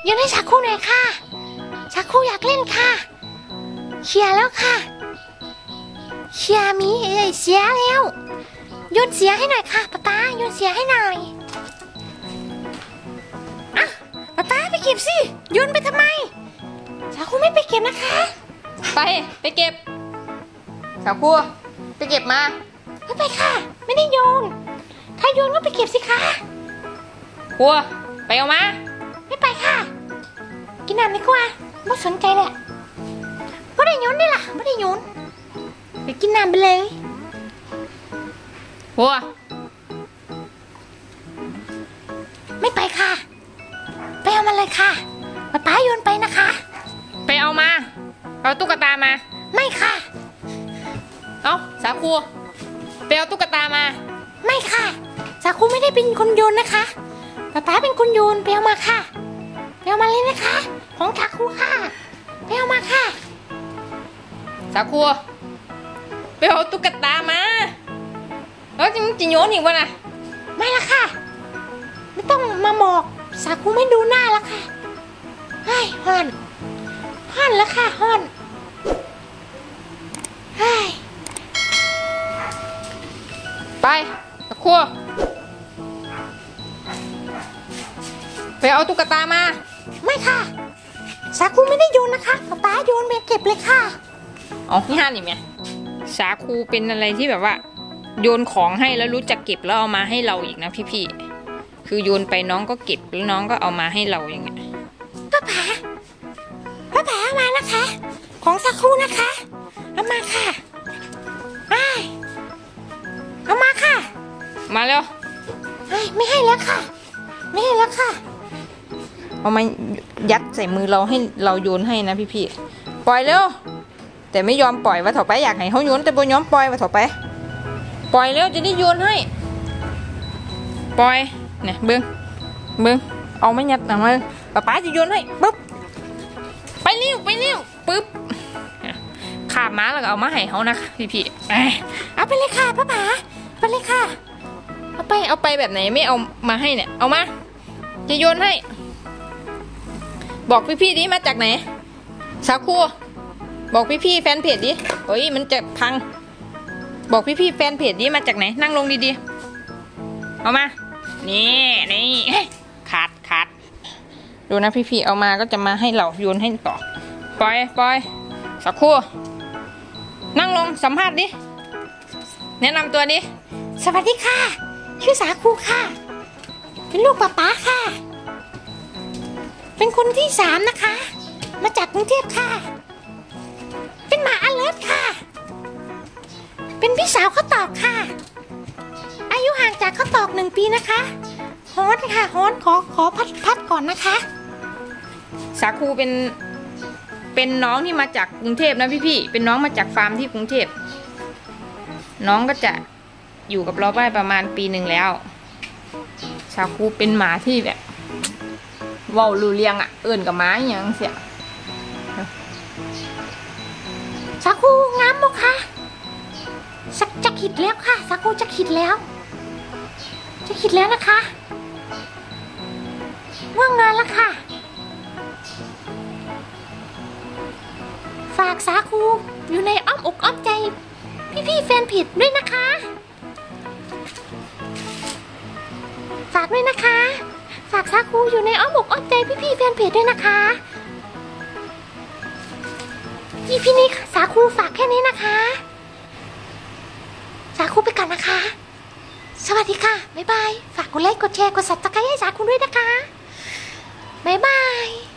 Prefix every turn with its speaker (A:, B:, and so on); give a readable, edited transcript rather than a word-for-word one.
A: ยืนให้ชาคูหน่อยค่ะชาคูอยากเล่นค่ะเชียร์แล้วค่ะเชียร์มีเสียแล้วโยนเสียให้หน่อยค่ะป๊าโยนเสียให้หน่อยอ่ะป๊าไปเก็บสิโยนไปทำไมชาคูไม่ไปเก็บนะคะ
B: ไปเก็บชาคูไปเก็บมา
A: ไม่ไปค่ะไม่ได้โยนถ้าโยนก็ไปเก็บสิคะ
B: ครัวไปเอามา
A: ไม่ไปค่ะกินน้ำดีกว่าไม่สนใจแหละไม่ได้โยนได้ล่ะไม่ได้โยนไปกินน้ำไปเลย
B: ครัว
A: ไม่ไปค่ะไปเอามาเลยค่ะป๊าโยนไปนะคะ
B: ไปเอามาเอาตุ๊กตามา
A: ไม่ค่ะ
B: เอาสาคูไปเอาตุ๊กตามา
A: ไม่ค่ะสาคูไม่ได้เป็นคนโยนนะคะป๊าเป็นคนโยนไปเอามาค่ะไปเอามาเลยนะคะของสาคูค่ะไปเอามาค่ะ
B: สาคูไปเอาตุ๊กตามาแล้วจะโยนอีกวะน่ะ
A: ไม่ละค่ะไม่ต้องมาหมอกสาคูไม่ดูหน้าละค่ะเฮ้ยฮอนแล้วค่ะฮอนเฮ้ย
B: ไปสาคูไปเอาตุ๊กตามา
A: ไม่ค่ะสาคูไม่ได้โยนนะคะป๊าโยนไปเก็บเลยค่ะ
B: อ๋อนี่ห้านี่ไหมสาคูเป็นอะไรที่แบบว่าโยนของให้แล้วรู้จักเก็บแล้วเอามาให้เราอีกนะพี่คือโยนไปน้องก็เก็บแล้วน้องก็เอามาให้เราอย่างเงี้ย
A: ป๊าเอามานะคะของสาคูนะคะเอามาค่ะเอามาค่ะ
B: มาเร็ว
A: ไม่ให้แล้วค่ะไม่ให้แล้วค่ะ
B: เอามายัดใส่มือเราให้เราโยนให้นะพี่ปล่อยเร็วแต่ไม่ยอมปล่อยว่าต่อไปอยากให้เขาโยนแต่บ่ยอมปล่อยว่าต่อไปปล่อยเร็วจะได้โยนให้ปล่อยเนี่ยเบิ้งเอาไม่ยัดหนังมาป๊าจะโยนให้ปึ๊บไปเร็วปึ๊บขาบม้าแล้วก็เอามาให้เขานะคะพี่
A: เอาไปเลยค่ะป๊าไปเลยค่ะ
B: เอาไปแบบไหนไม่เอามาให้เนี่ยเอามาจะโยนให้บอกพี่ดิมาจากไหนสาคูบอกพี่แฟนเพจดิเฮ้ยมันจะพังบอกพี่แฟนเพจดิมาจากไหนนั่งลงดีๆเอามานี่ขาดดูนะพี่เอามาก็จะมาให้เราโยนให้ต่อปล่อยสาคูนั่งลงสัมภาษณ์ดิแนะนำตัวดิ
A: สวัสดีค่ะชื่อสาคูค่ะเป็นลูกป๊าค่ะเป็นคนที่3นะคะมาจากกรุงเทพค่ะเป็นหมาอเลิร์ทค่ะเป็นพี่สาวข้าวตอกค่ะอายุห่างจากข้าวตอก1 ปีนะคะฮอนค่ะฮอนขอพัดก่อนนะคะ
B: สาคูเป็นน้องที่มาจากกรุงเทพนะพี่เป็นน้องมาจากฟาร์มที่กรุงเทพน้องก็จะอยู่กับเราได้ประมาณ1 ปีแล้วสาคูเป็นหมาที่แบบว่าวรู้เรียงเอื่นกับหมาอย่างเสีย
A: สาคูงามมั้งคะจะขิดแล้วค่ะสาคูจะขิดแล้วนะคะว่างงานแล้วค่ะฝากสาคูอยู่ในอ้อมอกอ้อมใจพี่แฟนเพจด้วยนะคะฝากด้วยนะคะฝากสาคูอยู่ในอ้อมอกอ้อมใจพี่แฟนเพจด้วยนะคะพี่นี่สาคูฝากแค่นี้นะคะสาคูไปก่อนนะคะสวัสดีค่ะบ๊ายบายฝากกดไลค์กดแชร์กดซับสไครบ์ให้สาคูด้วยนะคะบ๊ายบาย